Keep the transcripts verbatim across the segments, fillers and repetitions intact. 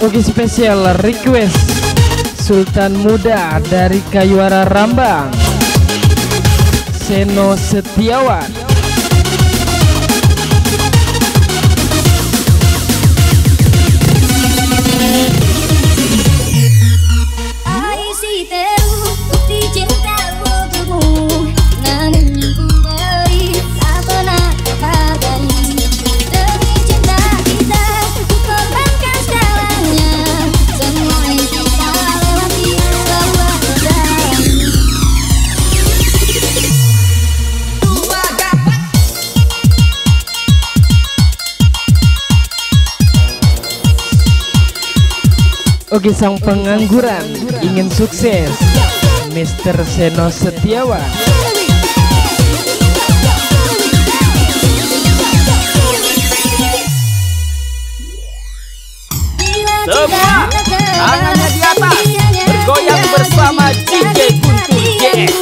Oke, spesial request Sultan Muda dari Kayuara Rambang, Seno Setiawan. Oke, sang pengangguran ingin sukses, Mister Seno Setiawan. Semua tangannya di atas, bergoyang bersama D J Guntur J S.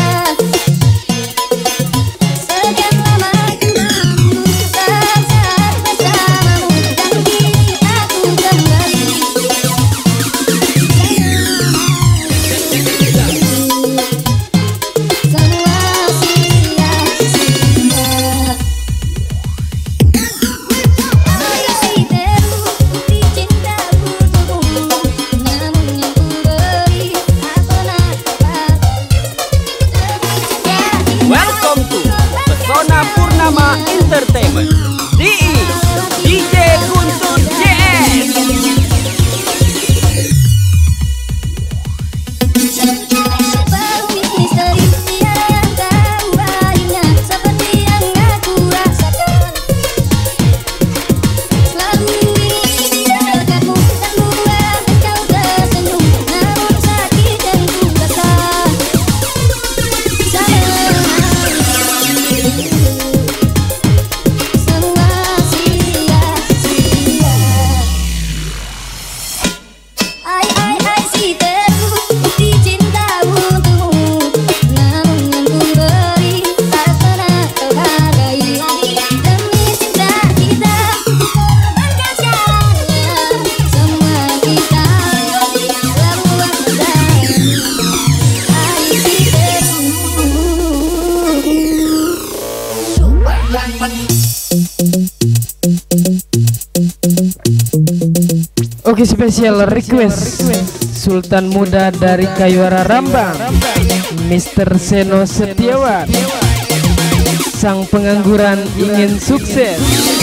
Welcome to Pesona Purnama Entertainment. D I D J Guntur J S. Oke, spesial request Sultan Muda dari Kayuara Rambang, Mister Seno Setiawan. Sang pengangguran ingin sukses.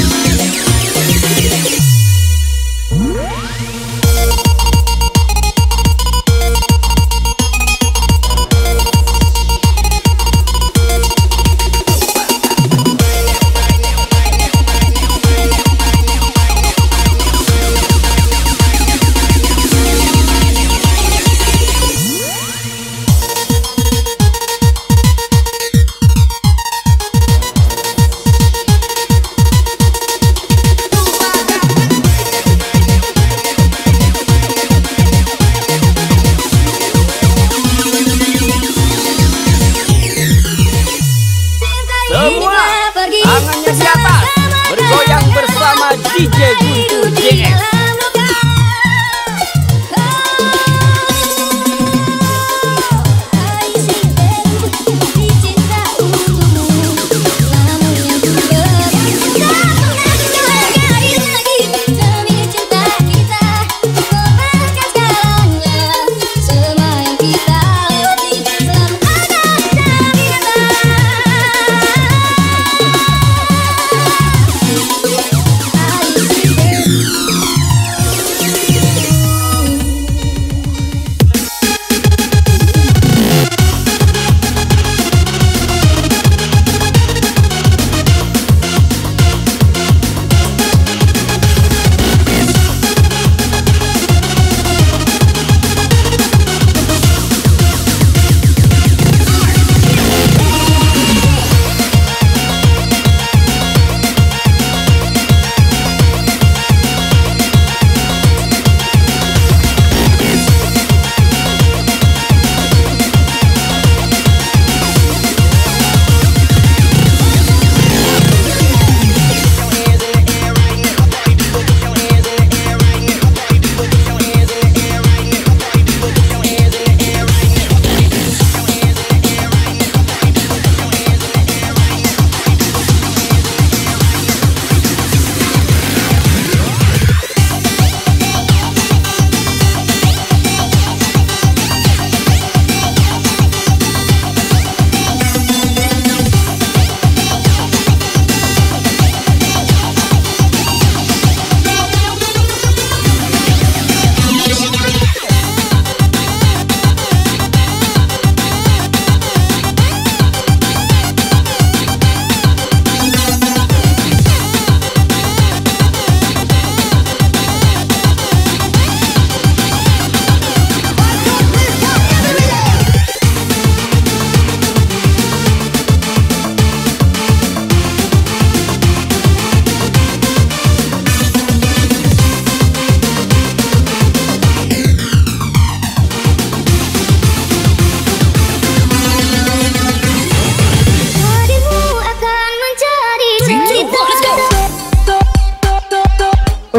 Semua tangannya di atas, bergoyang bersama D J Guntur J S.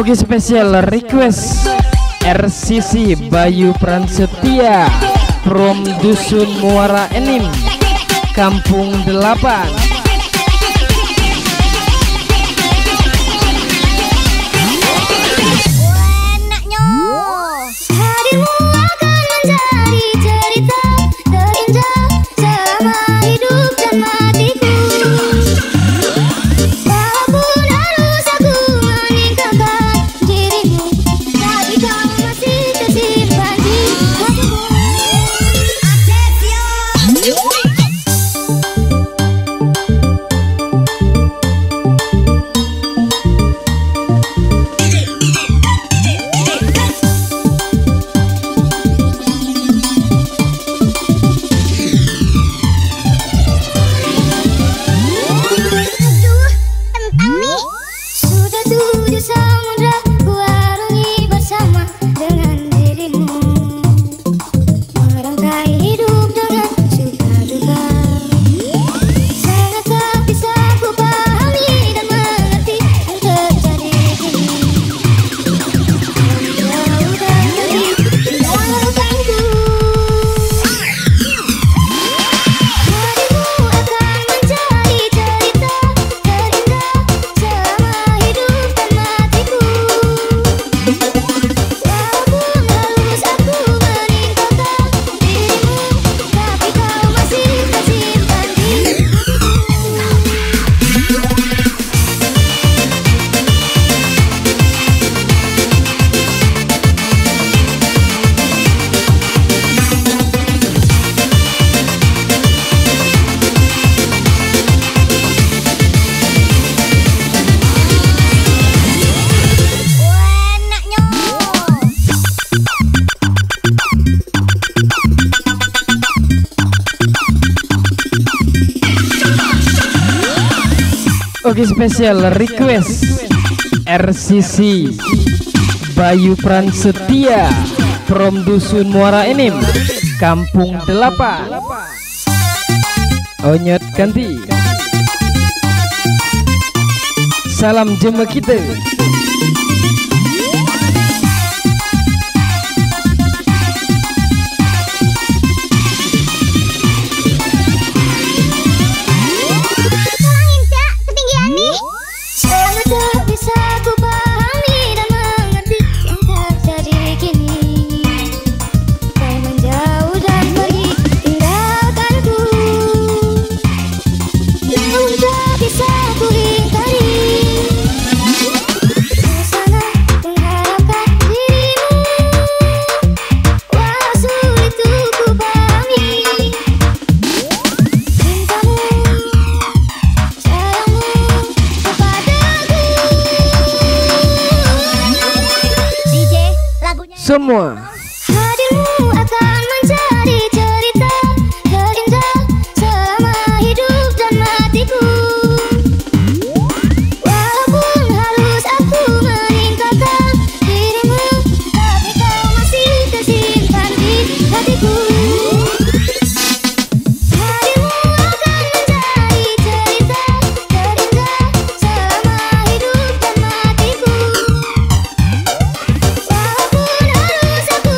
Oke, spesial request R C C Bayu Prasetya from Dusun Muara Enim, Kampung Delapan. Oke, spesial request R C C Bayu Prasetya from Dusun Muara Enim, Kampung Delapan. Onyot ganti. Salam jema kita. Semua hadirmu akan menjadi cerita terindah selama hidup dan matiku. Walaupun harus aku meninggalkan dirimu, tapi kau masih tersimpan di hatiku. Hadirmu akan menjadi cerita terindah selama hidup dan matiku. Walaupun harus aku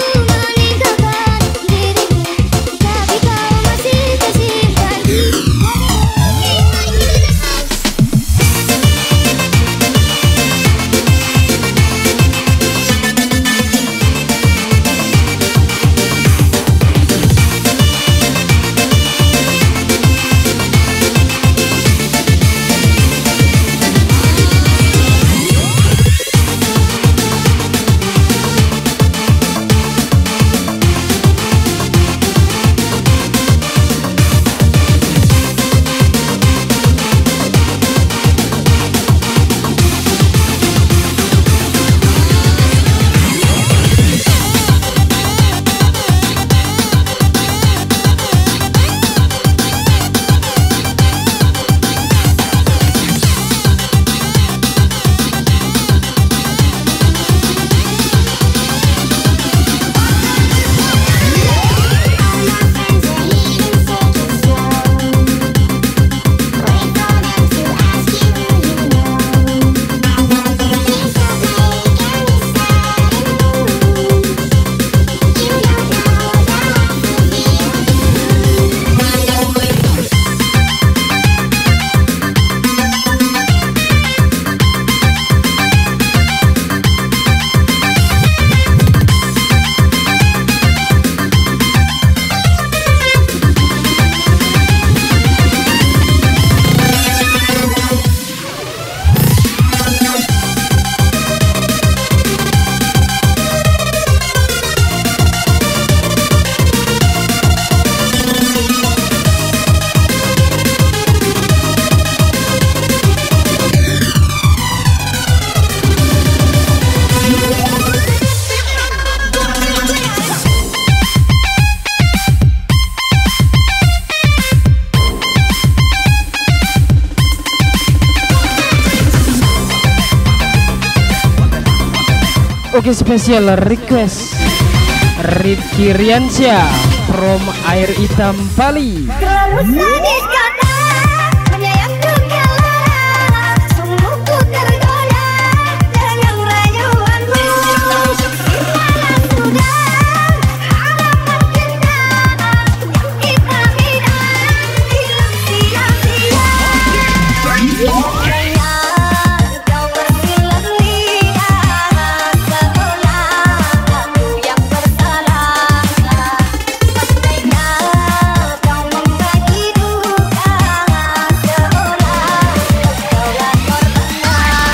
Oke, spesial request Rifki Riansyah from Air Hitam Bali. Terlalu sadis kata menyayangku kelara, sungguhku tergoda dengan rayuanmu. Malah sudah harapan kita yang kita bina hilang sia-sia. Andainya kau bersilang lidah, seolah aku yang bersalah. Andainya kau membagi duka, seolah kau yang korban.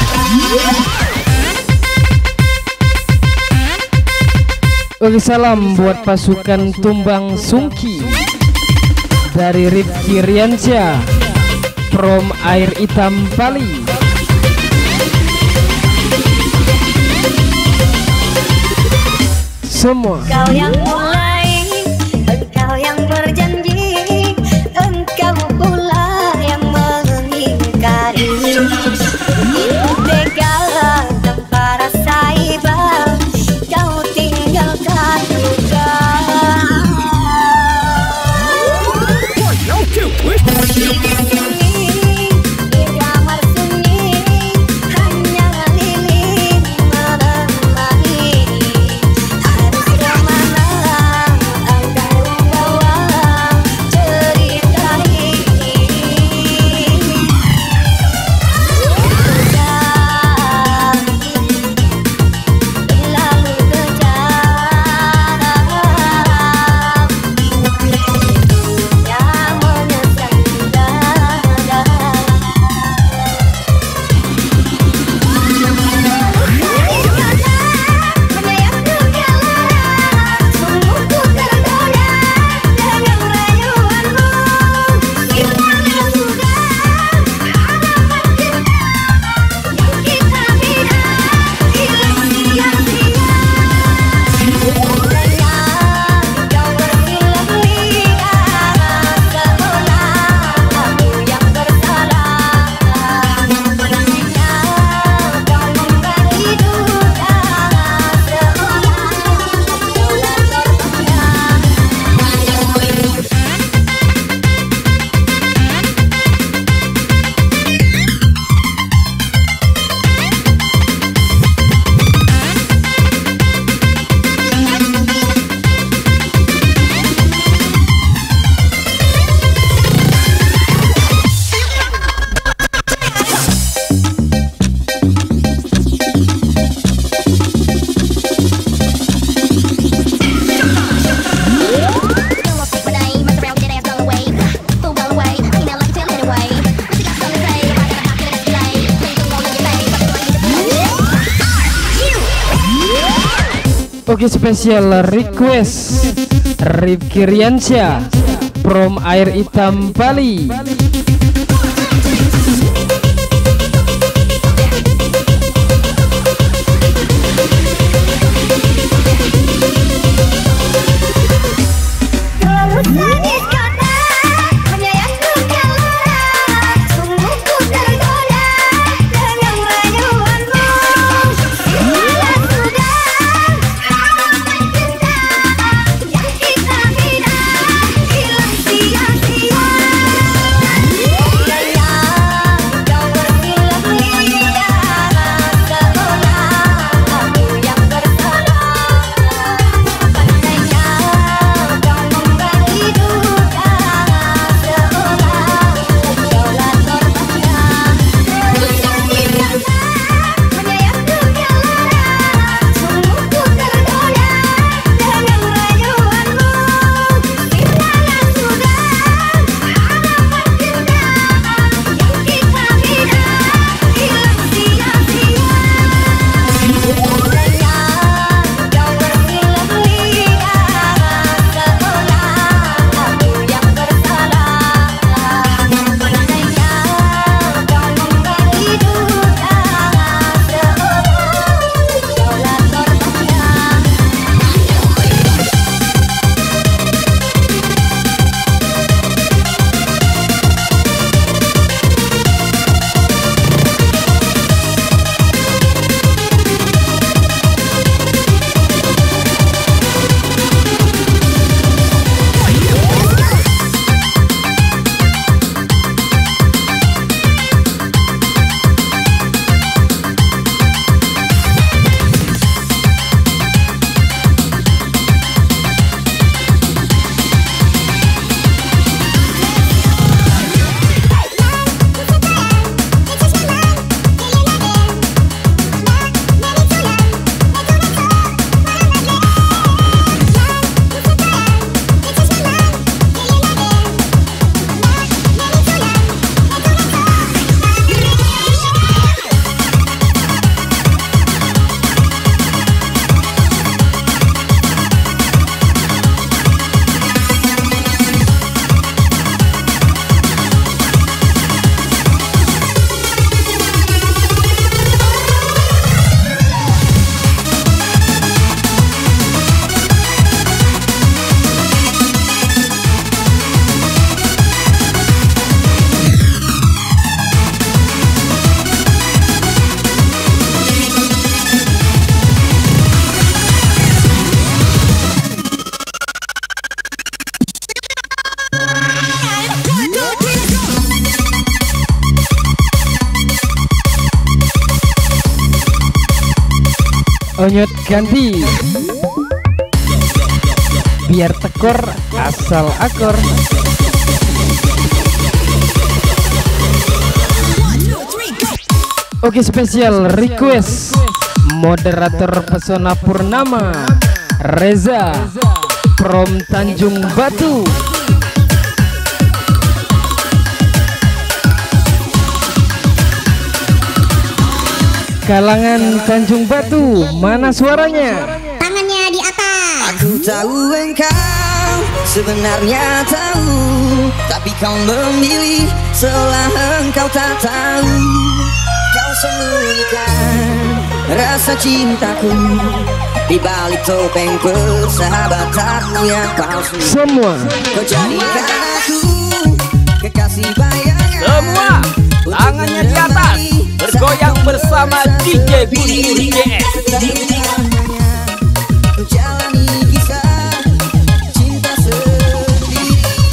Oke, salam buat pasukan Tumbang Sungki dari Rifki Riansyah from Air Hitam Bali. Semua Kau yang mulai, engkau yang berjanji, engkau pula yang mengingkari. Tega tanpa rasa iba, kau tinggalkan luka. Di sini, di kamar sunyi, hanya lilin menemani. Harus kemana engkau membawa cerita ini? Kejam, lalu kejam, yang menyesak dada. Menyayangku kelara, sungguhku tergoda dengan rayuanmu. Gimana sudah harapan kita yang kita bina hilang sia-sia. Andainya kau bersilang lidah, seolah aku yang bersalah. Andainya kau membagi duka, seolah kau yang korban. Oke, spesial request Rifki Riansyah from Air Hitam Bali. Terlalu sadis kata menyayangku kelara, sungguhku tergoda dengan rayuanmu. Malah sudah harapan kita yang kita bina hilang sia-sia. Onyot ganti biar tekor asal akor. Oke, spesial request moderator Pesona Purnama Reza from Tanjung Batu. Kalangan Tanjung Batu, mana suaranya? Tangannya di atas. Aku tahu engkau sebenarnya tahu, tapi kau memilih seolah engkau tak tahu. Kau sembunyikan rasa cintaku di balik topeng persahabatanmu yang palsu. Semua Kau jadikan aku kekasih bayangan. Semua tangannya di atas, bergoyang bersama D J Guntur J S. Jalani kisah cinta sendiri.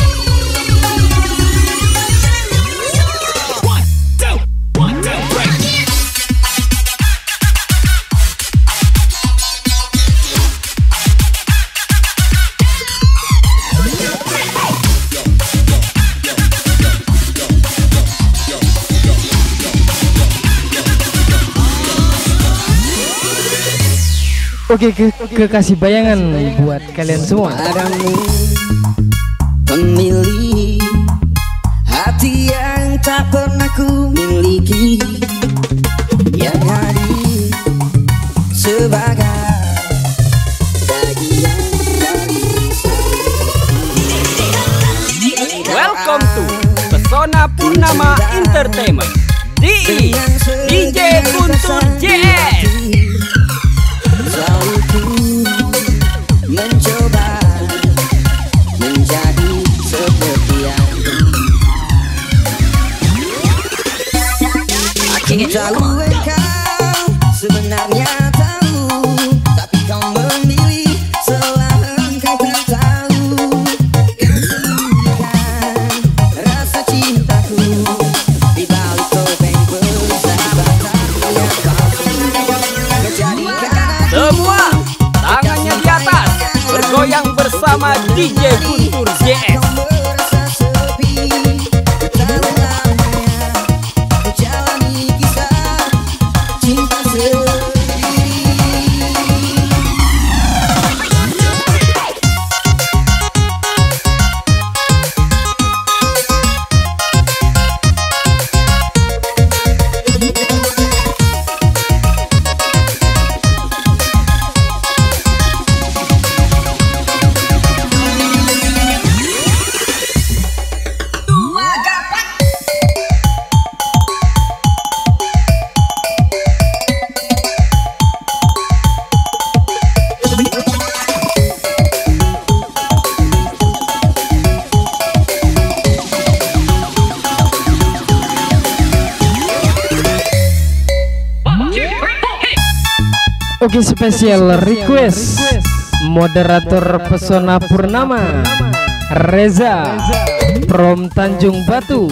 Oke, ke kekasih bayangan buat kalian semua. Padamu memilih hati yang tak pernah ku miliki, yang hadir sebagai bagian dari Welcome to Pesona Purnama Entertainment. D I D J Guntur J S. Selalu ku mencoba menjadi seperti yang aku tahu engkau sebenarnya tahu, tapi kau memilih seolah engkau tak tahu. Kau sembunyikan rasa cintaku di balik topeng persahabatan yang palsu. Kau jadikan Semua tangannya di atas, bergoyang bersama D J Guntur J S. Oke, spesial request moderator Pesona Purnama Reza from Tanjung Batu.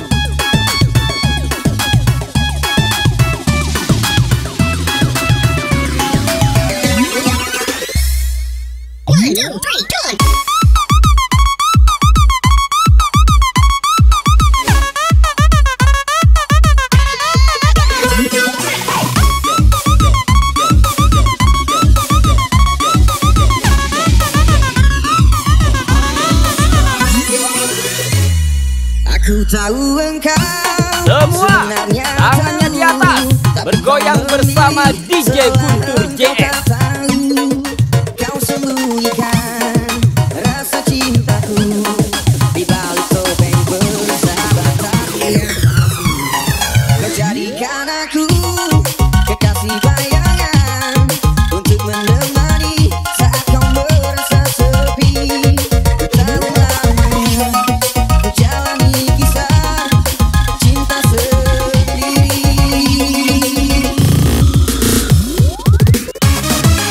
Aku tahu engkau Semua sebenarnya tangannya di atas, bergoyang bersama D J Guntur J S. Kau sembunyikan rasa cintaku di balik topeng persahabatan. Kau jadikan aku kekasih bayangan untuk menemani saat kau merasa sepi. Tahu namanya kau jalani kisah cinta sendiri.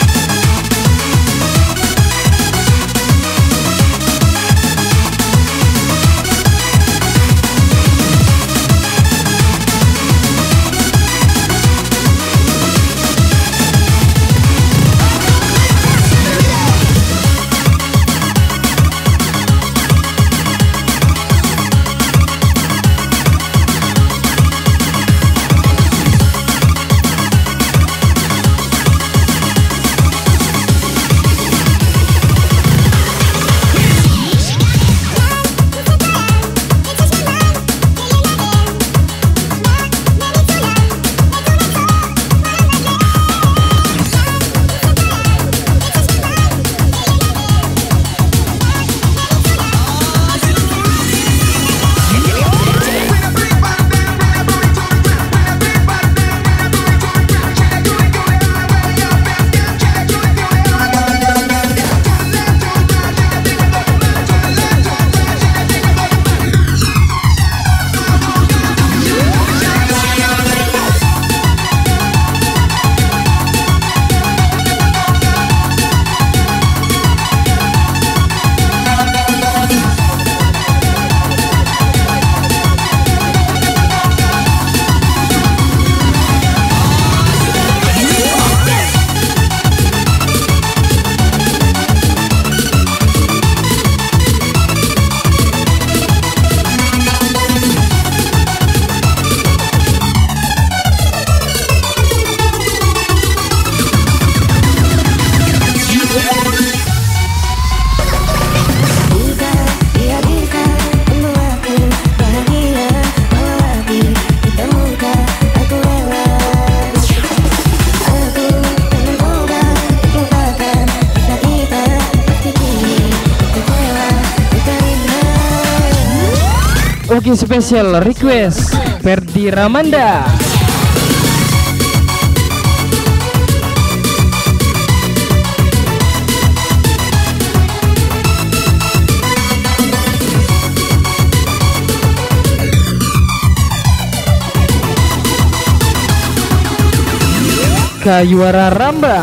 Oke, spesial request Ferdi Ramanda. Kayuara Rambang.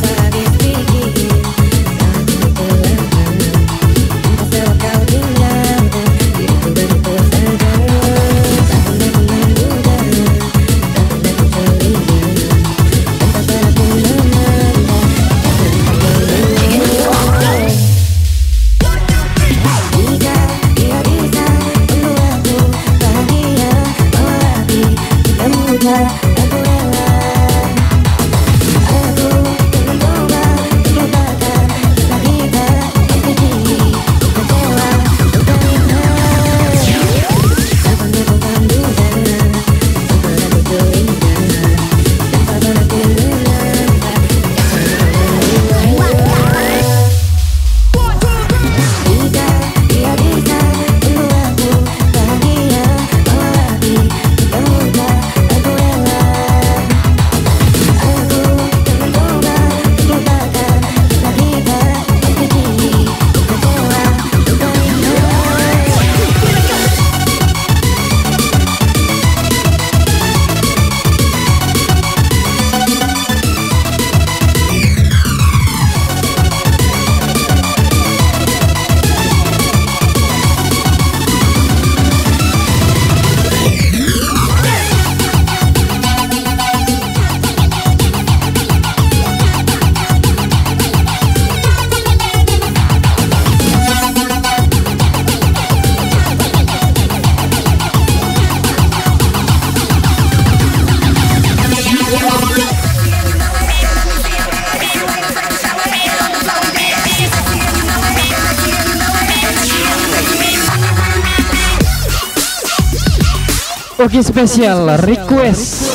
Oke, spesial request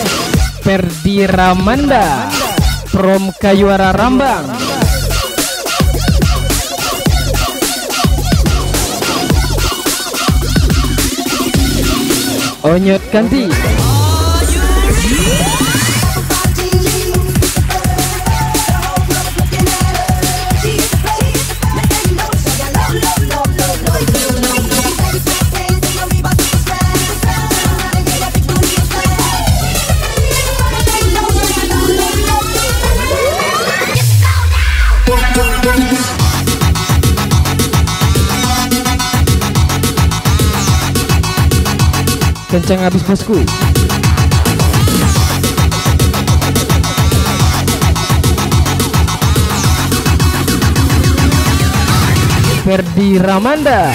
Ferdi Ramanda from Kayuara Rambang. Onyot Kanti. Kencang habis bosku. Ferdi Ramanda.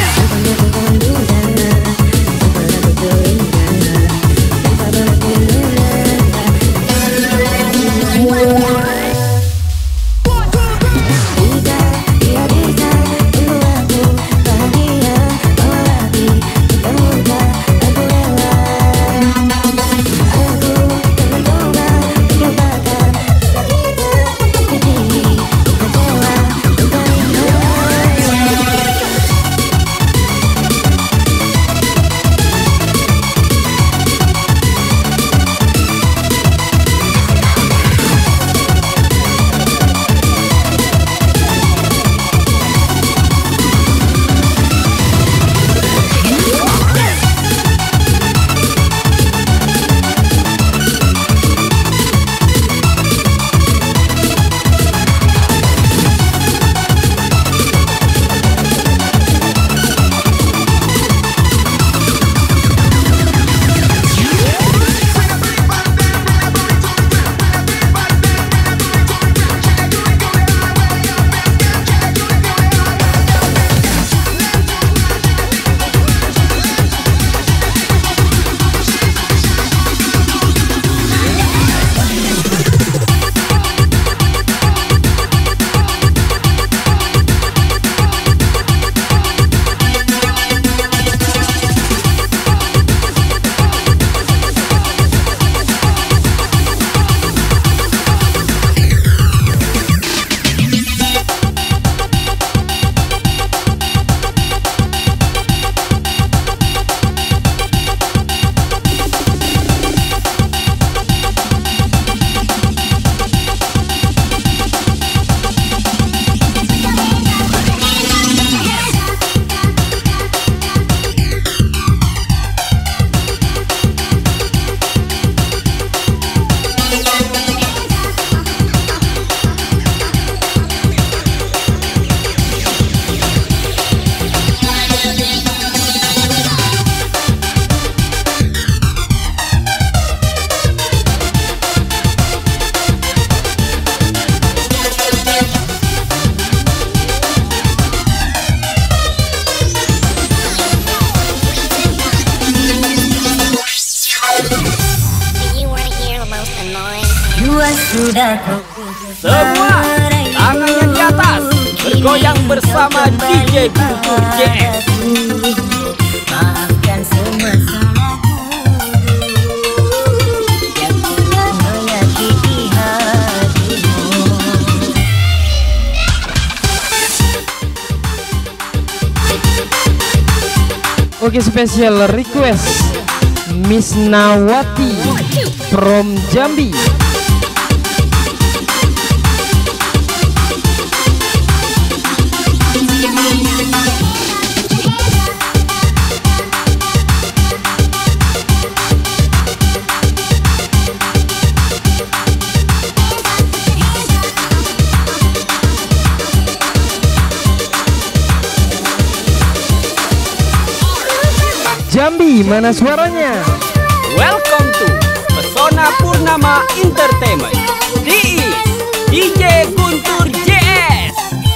Jua sudah kau Semua tangannya di atas, bergoyang bersama D J Guntur J S. Maafkan semua salahku yang telah menyakiti hatimu. Oke, spesial request Miss Nawati from Jambi. Jambi, mana suaranya? Welcome to Pesona Purnama Entertainment. This is D J Guntur J S.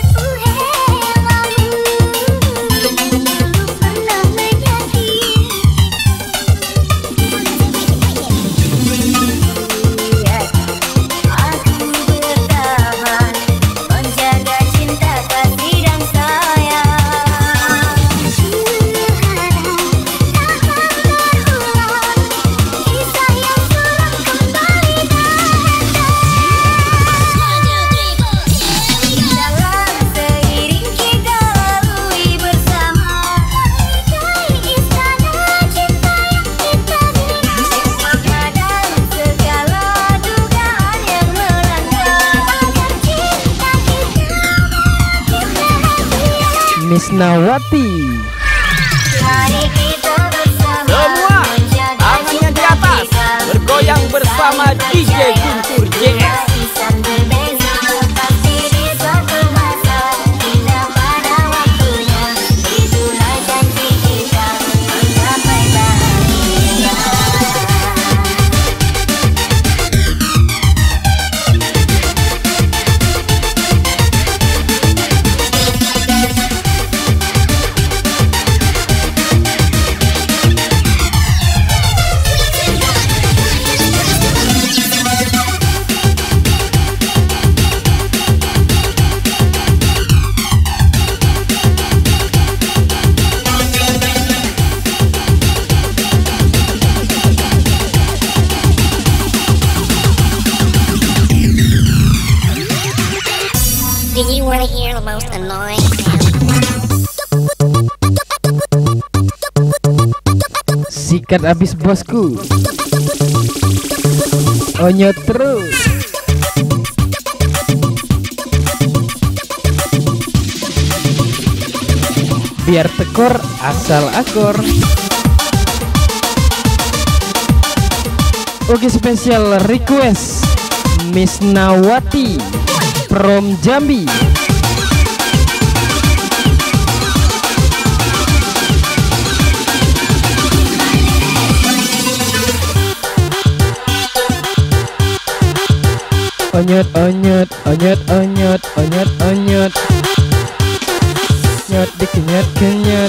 Aku bertahan menjaga cinta kasih dan sayang. Kisah yang suram kembali dalam seiring kita lalui bersama dari istana cinta yang kita bina. Padam segala dugaan yang melanda agar cinta kita bahagia. Miss Nawati. Mari kita bersama Semua menjaga tangannya di cinta atas, kita. bergoyang bersama D J Guntur J S. Insan berbeza pasti di suatu masa indah pada waktunya. Itulah janji kita menggapai bahagia. Do you want to hear the most annoying? Sikat abis bosku. Onyot terus. Biar tekor asal akor. Oke, spesial request Miss Nawati from Jambi. Onyot onyot onyot onyot onyot onyot nyot dikenyot kenyot.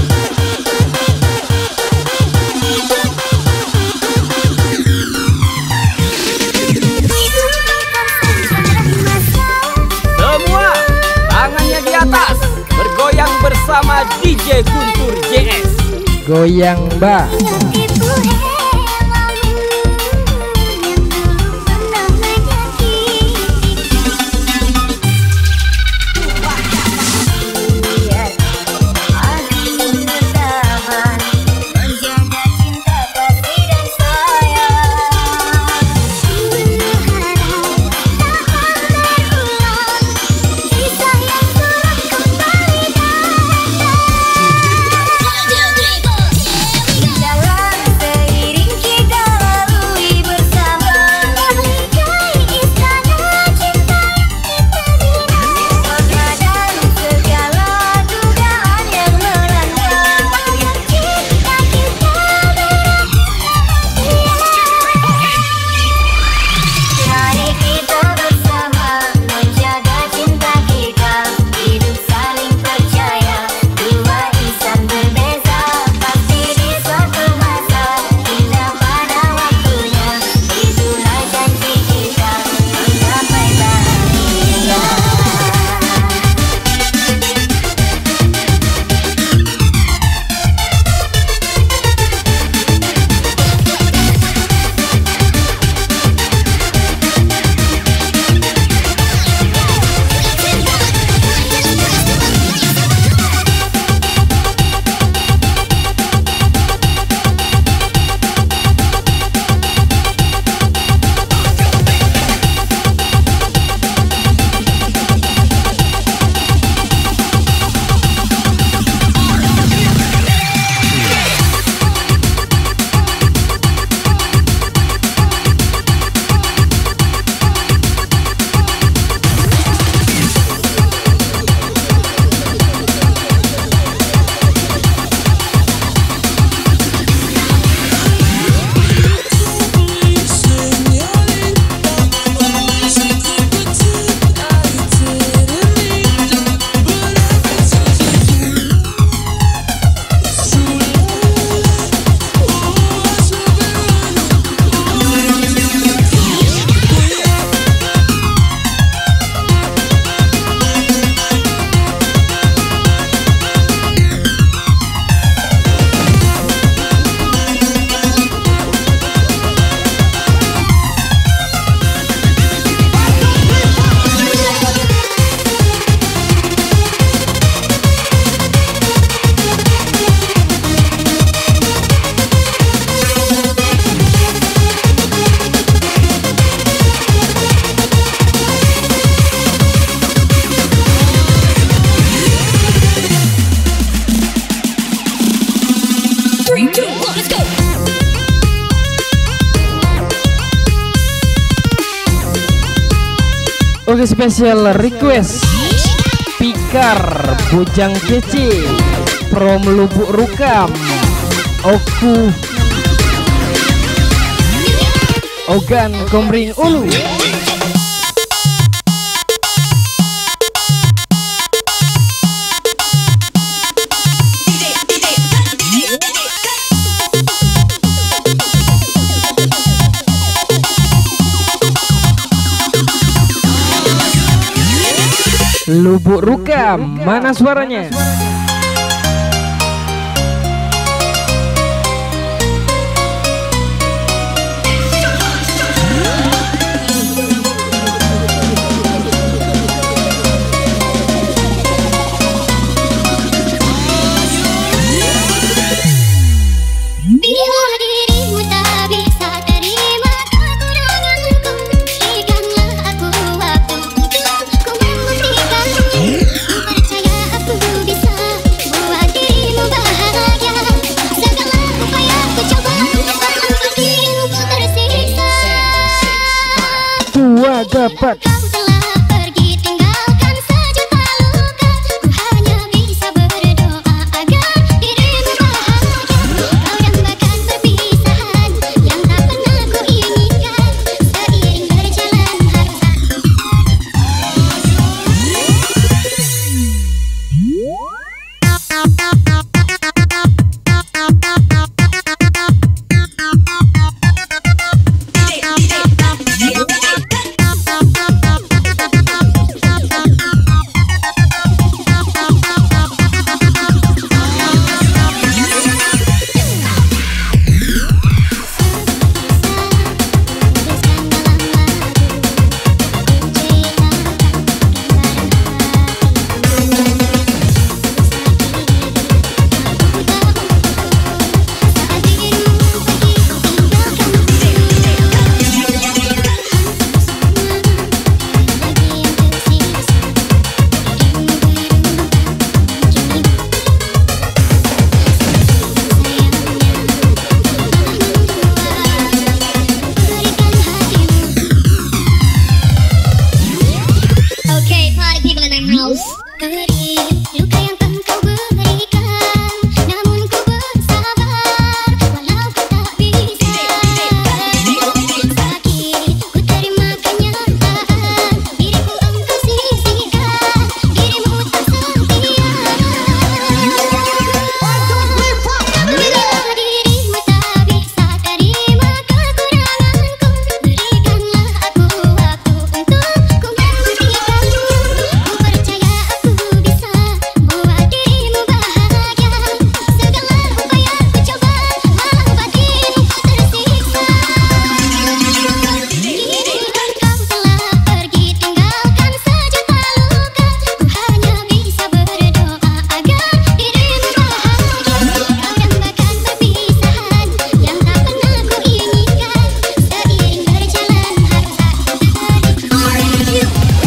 Semua tangannya di atas, bergoyang bersama D J Guntur J S. Goyang mbak. Itu helmmu yang dulu pernah menyakiti. Biar aku bertahan menjaga cinta kasih dan sayang. Berharap tak berulang kisah yang suram kembali datang. Dalam Oke, spesial request Pikar Bujang Kece from Lubuk Rukam, Oku Ogan Komering Ulu. Lubuk Rukam, mana suaranya? Bila dirimu tak bisa terima kekuranganku, berikanlah aku waktu untuk ku membuktikannya. Ku percaya aku bisa buat dirimu bahagia. Segala upaya ku coba untuk membuat dirimu tersiksa. Tua dapat. Kau telah pergi tinggalkan sejuta luka. Ku hanya bisa berdoa agar dirimu bahagia. Kau dambakan perpisahan yang tak pernah ku inginkan. Seiring berjalan harta. Okay, party people in the house. Beri luka yang engkau berikan, namun ku bersabar walau ku tak bisa. Sakit ku terima kenyataan, diriku engkau sisihkan, dirimu tak setia. Bila dirimu tak bisa terima kekuranganku, berikanlah aku waktu untuk ku membuktikannya. Ku percaya aku bisa buat dirimu bahagia. Segala upaya ku coba membuat dirimu tersiksa. Kau telah pergi tinggalkan sejuta luka. Ku hanya bisa berdoa agar dirimu bahagia. Kau dambakan perpisahan yang tak pernah ku inginkan. Seiring berjalan harta terjadi.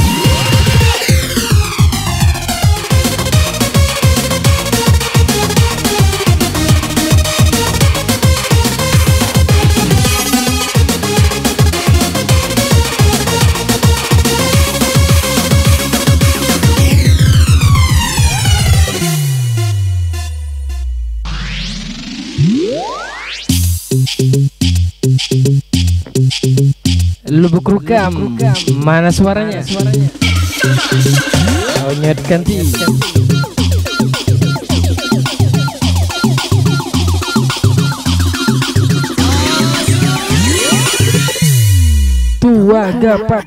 Lubuk Rukam, mana suaranya? Oh, nyet ganti. Tua dapat.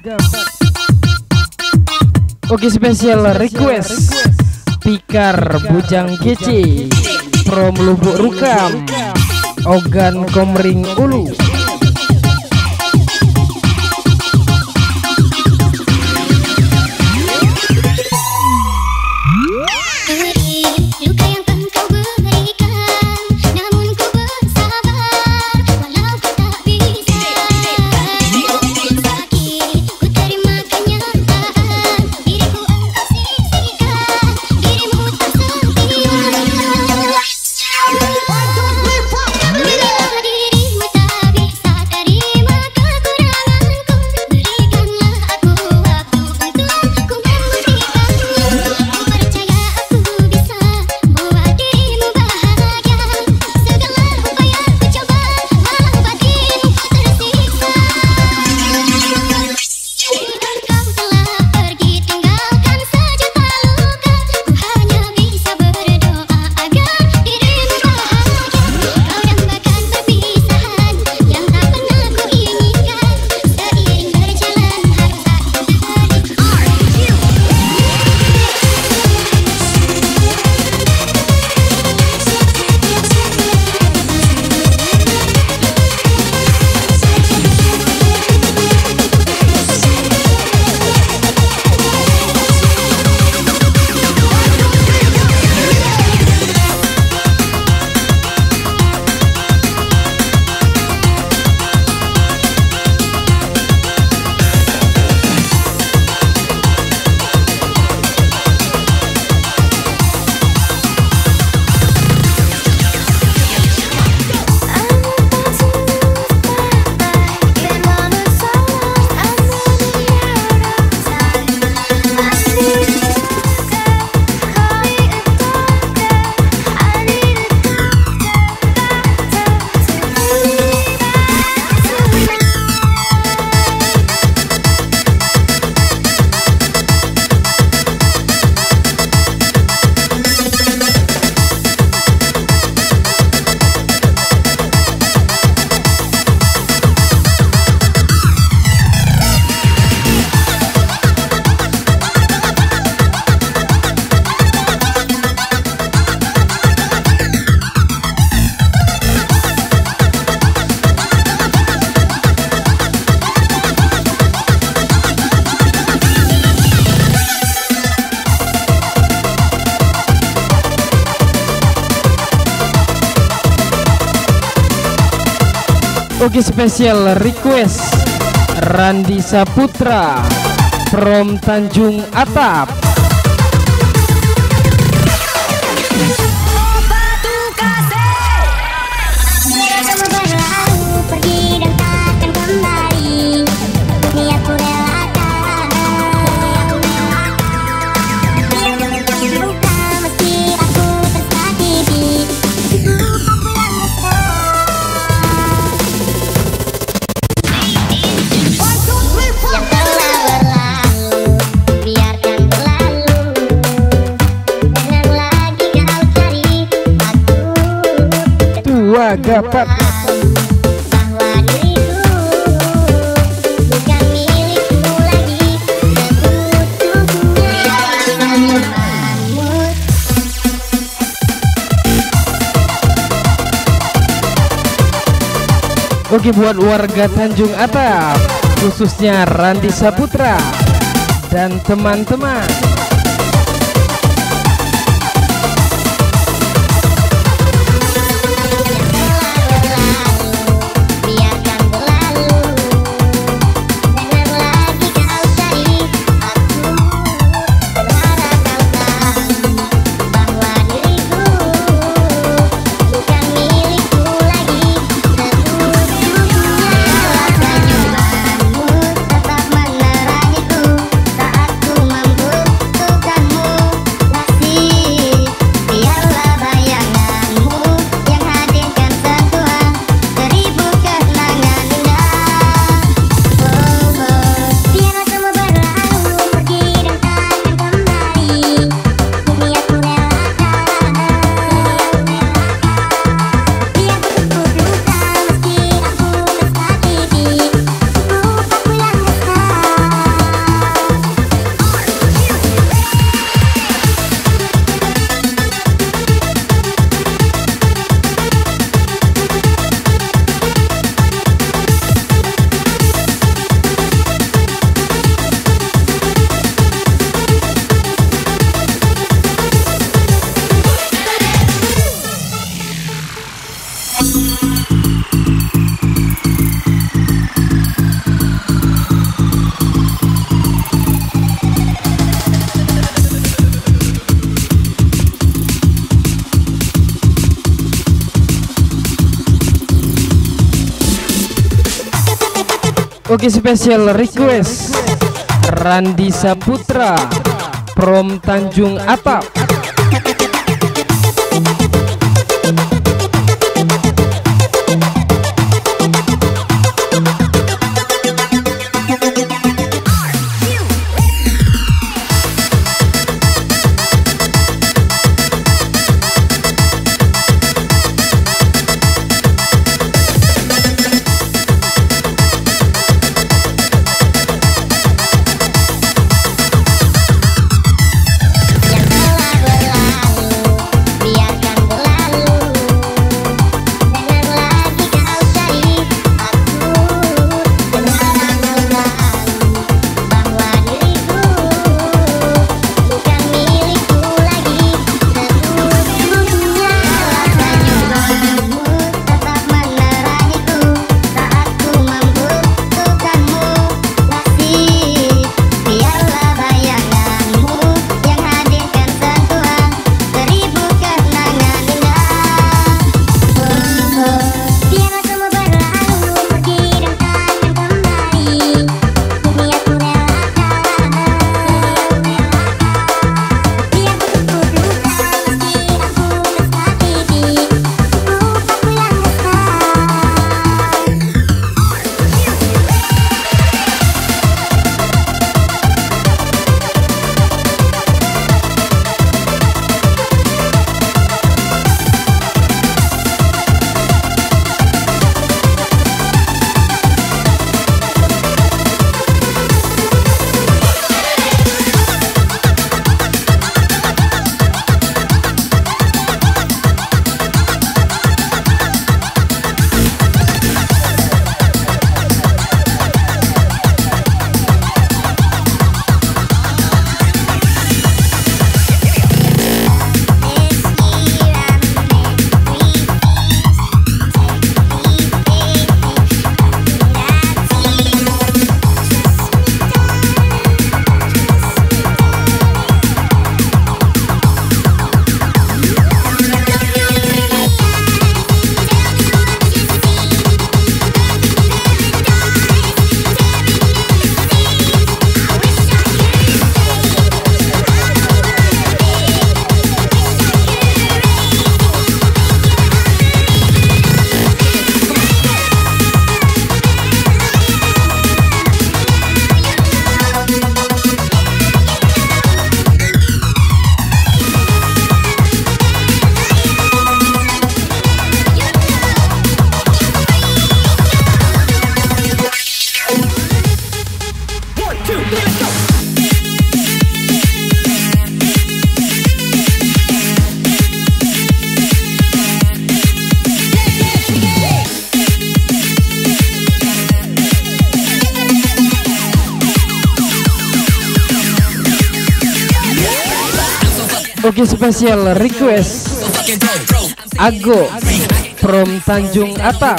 Oke, spesial request Pikar Bujang Kece from Lubuk Rukam, Ogan Komering Ulu. Beri luka yang engkau berikan, namun ku bersabar walau ku tak bisa. Sakit ku terima kenyataan, diriku engkau sisihkan, dirimu tak setia. Bila dirimu tak Oke, spesial request Randi Saputra from Tanjung Atap. Gapat bahwa diriku bukan milikmu lagi, sekutunya denganmu. Oke, buat warga Tanjung Atap, khususnya Randi Saputra dan teman-teman. Oke, spesial request Randi Saputra from Tanjung Atap. Yang telah Oke, spesial request Ago from Tanjung Atap.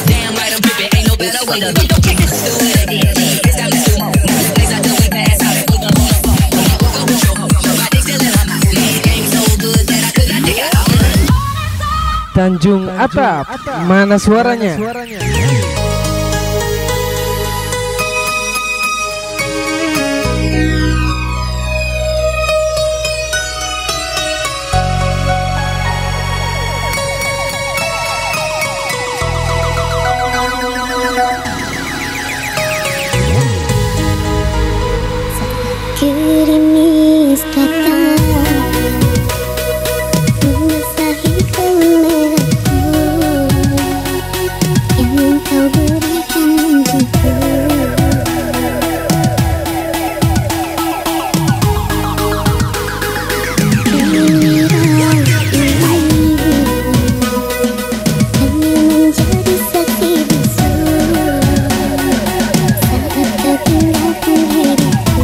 Tanjung Atap, mana suaranya? Gerimis datang membasahi kemerahku yang kau berikan untukku. Kemerah ini hanya menjadi saksi bisu saat kau tinggalkan hidupku.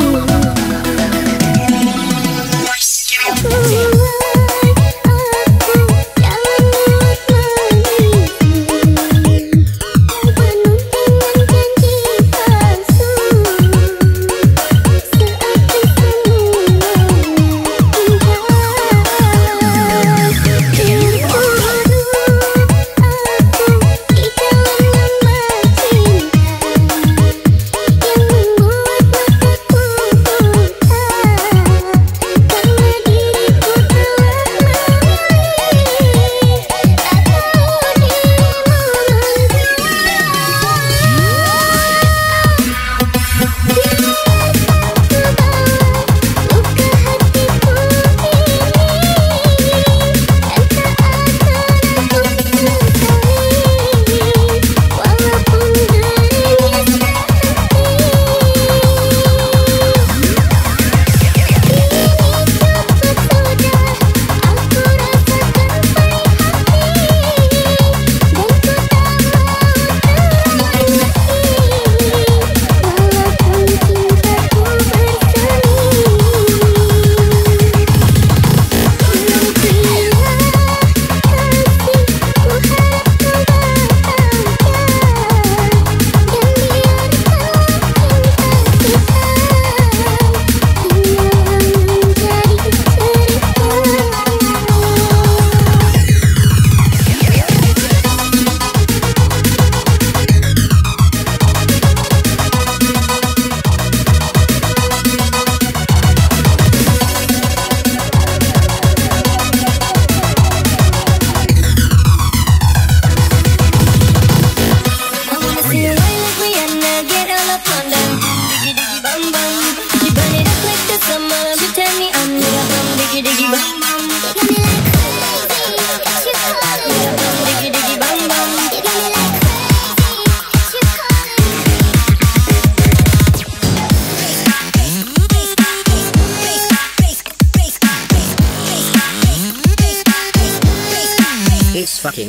Fucking.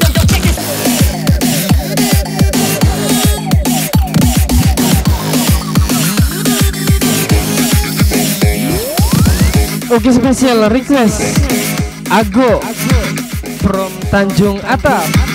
Oke, spesial request Ago from Tanjung Atap.